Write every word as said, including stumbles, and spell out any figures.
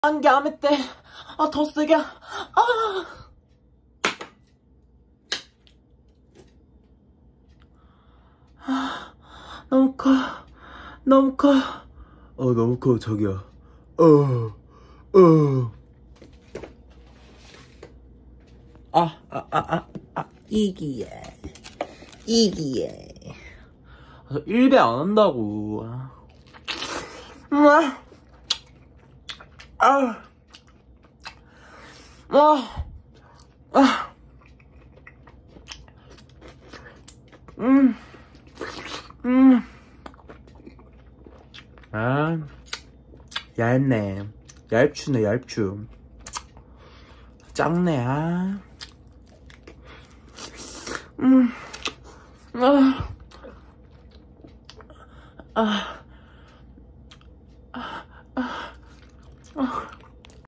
안개 안에 때, 아, 더 세게, 아. 아, 너무 커, 너무 커. 어, 너무 커, 자기야. 어, 어. 아, 아, 아, 아, 아, 이기예. 이기예. 일 배 안 한다고. 아, 아, 아, 아, 음, 음. 아, 얇네. 얇추네, 얇추. 짱네, 아. 음, 아, 아, 아, 아, 아.